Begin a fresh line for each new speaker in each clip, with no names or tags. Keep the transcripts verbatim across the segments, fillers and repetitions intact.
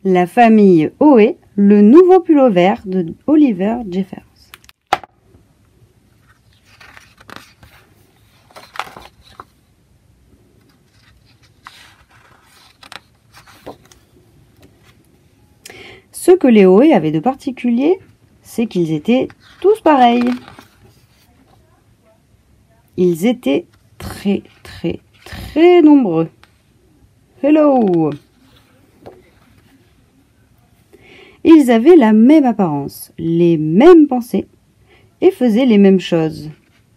La famille Oé, le nouveau pull vert de Oliver Jeffers. Ce que les Oé avaient de particulier, c'est qu'ils étaient tous pareils. Ils étaient très, très, très nombreux. Hello! Ils avaient la même apparence, les mêmes pensées et faisaient les mêmes choses.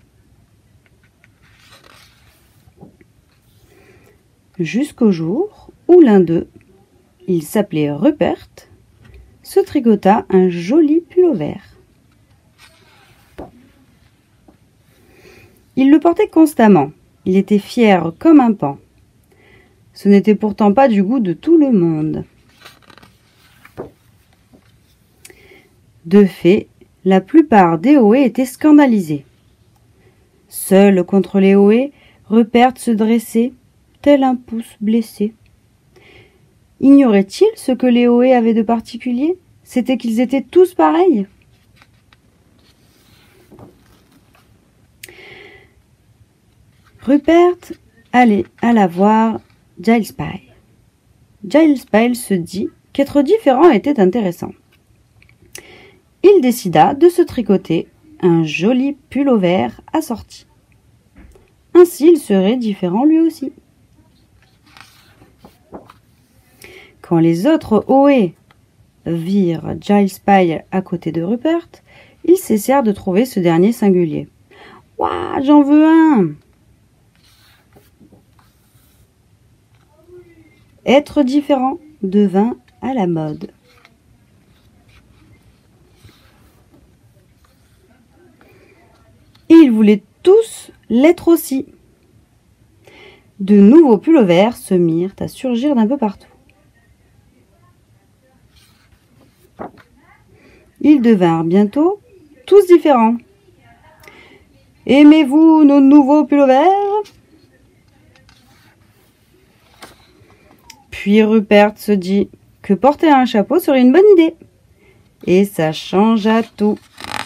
Jusqu'au jour où l'un d'eux, il s'appelait Rupert, se tricota un joli pull vert. Il le portait constamment. Il était fier comme un paon. Ce n'était pourtant pas du goût de tout le monde. De fait, la plupart des Oé étaient scandalisés. Seul contre les Oé, Rupert se dressait, tel un pouce blessé. Ignorait-il ce que les Oé avaient de particulier? C'était qu'ils étaient tous pareils. Rupert allait alla voir Giles Pyle. Giles Pyle se dit qu'être différent était intéressant. Il décida de se tricoter un joli pull vert assorti. Ainsi, il serait différent lui aussi. Quand les autres Oé virent Giles Pyle à côté de Rupert, ils cessèrent de trouver ce dernier singulier. « Ouah, j'en veux un !» Être différent devint à la mode. Et ils voulaient tous l'être aussi. De nouveaux pulls verts se mirent à surgir d'un peu partout. Ils devinrent bientôt tous différents. Aimez-vous nos nouveaux pulls verts? Puis Rupert se dit que porter un chapeau serait une bonne idée. Et ça changea tout.